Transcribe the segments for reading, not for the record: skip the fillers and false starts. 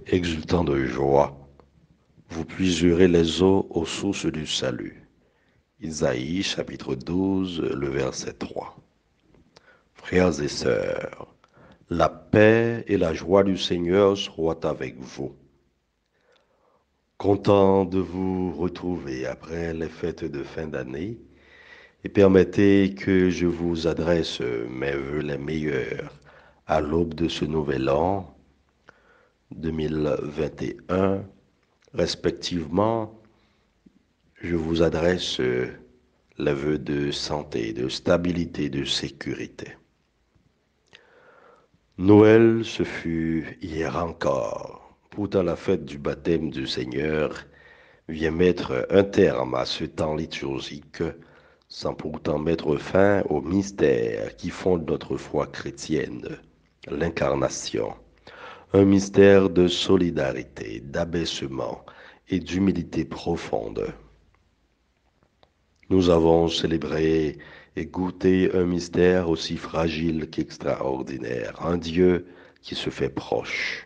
Exultant de joie, vous puiserez les eaux aux sources du salut. Isaïe chapitre 12, le verset 3. Frères et sœurs, la paix et la joie du Seigneur soient avec vous. Content de vous retrouver après les fêtes de fin d'année et permettez que je vous adresse mes vœux les meilleurs à l'aube de ce nouvel an 2021, respectivement. Je vous adresse les vœux de santé, de stabilité, de sécurité. Noël, ce fut hier encore. Pourtant, la fête du baptême du Seigneur vient mettre un terme à ce temps liturgique, sans pourtant mettre fin au mystère qui fonde notre foi chrétienne, l'incarnation. Un mystère de solidarité, d'abaissement et d'humilité profonde. Nous avons célébré et goûté un mystère aussi fragile qu'extraordinaire, un Dieu qui se fait proche.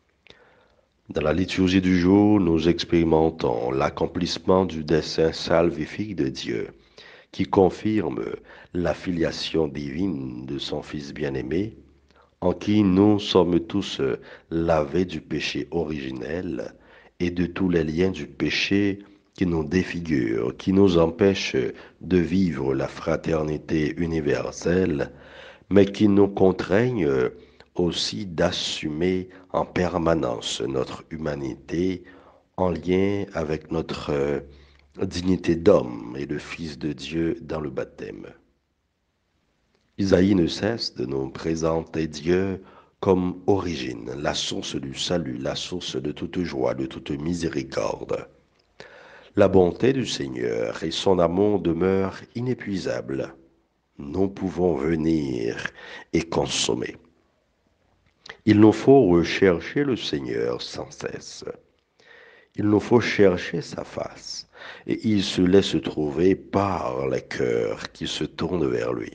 Dans la liturgie du jour, nous expérimentons l'accomplissement du dessein salvifique de Dieu, qui confirme la filiation divine de son Fils bien-aimé, en qui nous sommes tous lavés du péché originel et de tous les liens du péché qui nous défigurent, qui nous empêchent de vivre la fraternité universelle, mais qui nous contraignent aussi d'assumer en permanence notre humanité en lien avec notre dignité d'homme et de fils de Dieu dans le baptême. Isaïe ne cesse de nous présenter Dieu comme origine, la source du salut, la source de toute joie, de toute miséricorde. La bonté du Seigneur et son amour demeurent inépuisables. Nous pouvons venir et consommer. Il nous faut rechercher le Seigneur sans cesse. Il nous faut chercher sa face, et il se laisse trouver par les cœurs qui se tournent vers lui.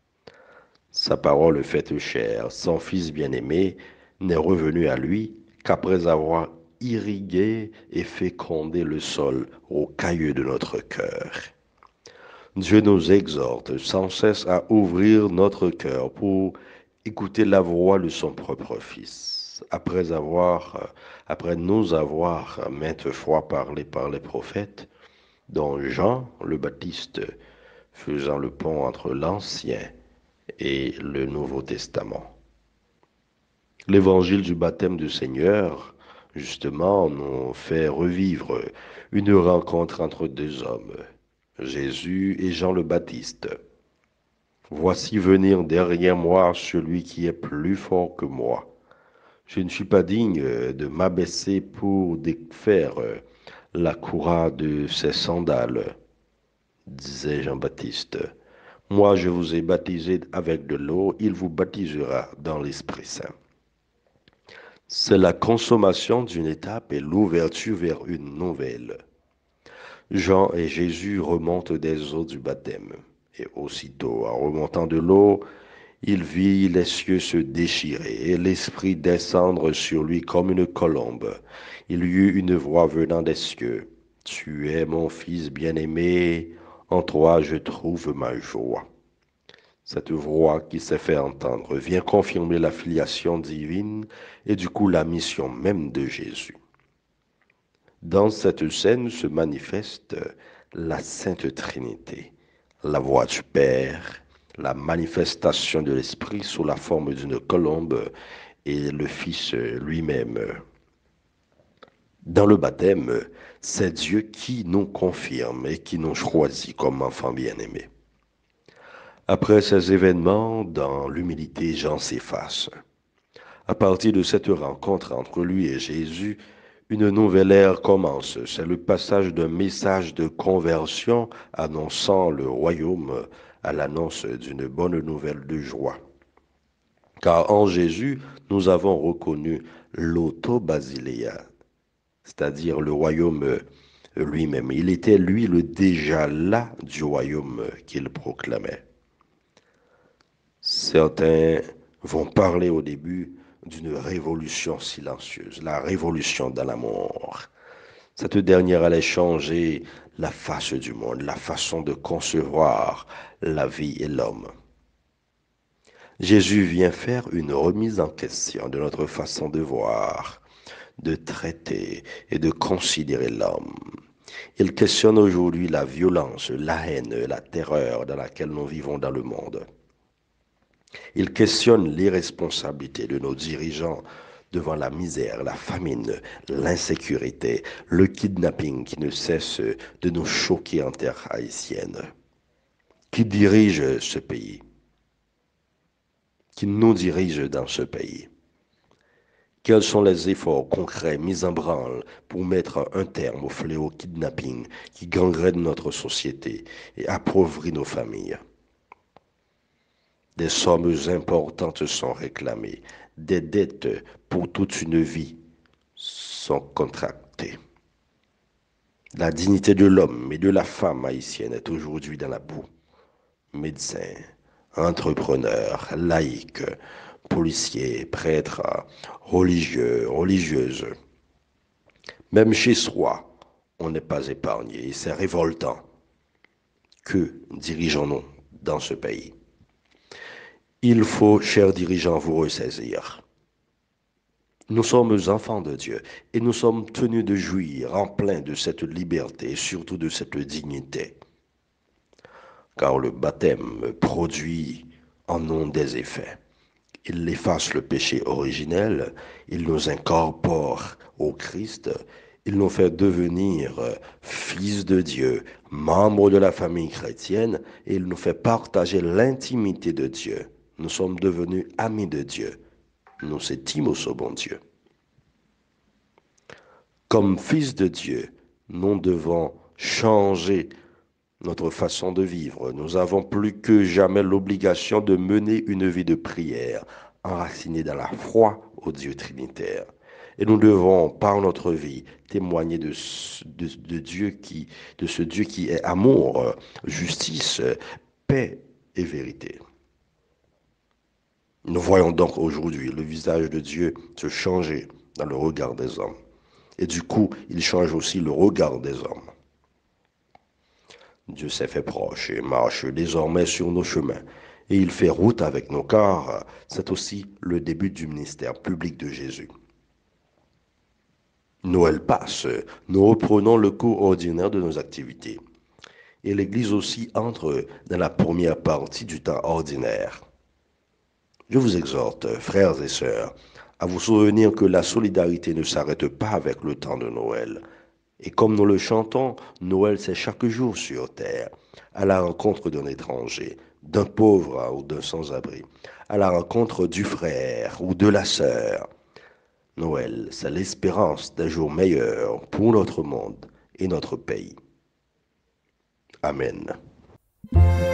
Sa parole faite chair, son Fils bien-aimé, n'est revenu à lui qu'après avoir irrigué et fécondé le sol au caillou de notre cœur. Dieu nous exhorte sans cesse à ouvrir notre cœur pour écouter la voix de son propre Fils. Après nous avoir maintes fois parlé par les prophètes, dont Jean le Baptiste faisant le pont entre l'Ancien et le Nouveau Testament. L'évangile du baptême du Seigneur, justement, nous fait revivre une rencontre entre deux hommes, Jésus et Jean le Baptiste. Voici venir derrière moi celui qui est plus fort que moi. Je ne suis pas digne de m'abaisser pour défaire la courroie de ses sandales, disait Jean-Baptiste. Moi, je vous ai baptisé avec de l'eau, il vous baptisera dans l'Esprit Saint. C'est la consommation d'une étape et l'ouverture vers une nouvelle. Jean et Jésus remontent des eaux du baptême. Et aussitôt, en remontant de l'eau, il vit les cieux se déchirer et l'Esprit descendre sur lui comme une colombe. Il y eut une voix venant des cieux. Tu es mon Fils bien-aimé, en toi je trouve ma joie. Cette voix qui s'est fait entendre vient confirmer la filiation divine et du coup la mission même de Jésus. Dans cette scène se manifeste la Sainte Trinité, la voix du Père, la manifestation de l'Esprit sous la forme d'une colombe et le Fils lui-même. Dans le baptême, c'est Dieu qui nous confirme et qui nous choisit comme enfants bien-aimés. Après ces événements, dans l'humilité, Jean s'efface. À partir de cette rencontre entre lui et Jésus, une nouvelle ère commence. C'est le passage d'un message de conversion annonçant le royaume à l'annonce d'une bonne nouvelle de joie. Car en Jésus, nous avons reconnu l'auto-basileia, c'est-à-dire le royaume lui-même. Il était, lui, le déjà là du royaume qu'il proclamait. Certains vont parler au début d'une révolution silencieuse, la révolution dans l'amour. Cette dernière allait changer la face du monde, la façon de concevoir la vie et l'homme. Jésus vient faire une remise en question de notre façon de voir, de traiter et de considérer l'homme. Il questionne aujourd'hui la violence, la haine, la terreur dans laquelle nous vivons dans le monde. Il questionne l'irresponsabilité de nos dirigeants devant la misère, la famine, l'insécurité, le kidnapping qui ne cesse de nous choquer en terre haïtienne. Qui dirige ce pays? Qui nous dirige dans ce pays? Quels sont les efforts concrets mis en branle pour mettre un terme au fléau kidnapping qui gangrène notre société et appauvrit nos familles? Des sommes importantes sont réclamées, des dettes pour toute une vie sont contractées. La dignité de l'homme et de la femme haïtienne est aujourd'hui dans la boue. Médecins, entrepreneurs, laïcs, policiers, prêtres, religieux, religieuses. Même chez soi, on n'est pas épargné et c'est révoltant. Que dirigeons-nous dans ce pays? Il faut, chers dirigeants, vous ressaisir. Nous sommes enfants de Dieu et nous sommes tenus de jouir en plein de cette liberté et surtout de cette dignité. Car le baptême produit en nous des effets. Il efface le péché originel, il nous incorpore au Christ, il nous fait devenir fils de Dieu, membres de la famille chrétienne, et il nous fait partager l'intimité de Dieu. Nous sommes devenus amis de Dieu. Nous estimons ce bon Dieu. Comme fils de Dieu, nous devons changer notre façon de vivre. Nous avons plus que jamais l'obligation de mener une vie de prière, enracinée dans la foi au Dieu trinitaire. Et nous devons, par notre vie, témoigner de Dieu de ce Dieu qui est amour, justice, paix et vérité. Nous voyons donc aujourd'hui le visage de Dieu se changer dans le regard des hommes. Et du coup, il change aussi le regard des hommes. Dieu s'est fait proche et marche désormais sur nos chemins. Et il fait route avec nos car c'est aussi le début du ministère public de Jésus. Noël passe, nous reprenons le cours ordinaire de nos activités. Et l'Église aussi entre dans la première partie du temps ordinaire. Je vous exhorte, frères et sœurs, à vous souvenir que la solidarité ne s'arrête pas avec le temps de Noël. Et comme nous le chantons, Noël c'est chaque jour sur terre, à la rencontre d'un étranger, d'un pauvre ou d'un sans-abri, à la rencontre du frère ou de la sœur. Noël, c'est l'espérance d'un jour meilleur pour notre monde et notre pays. Amen.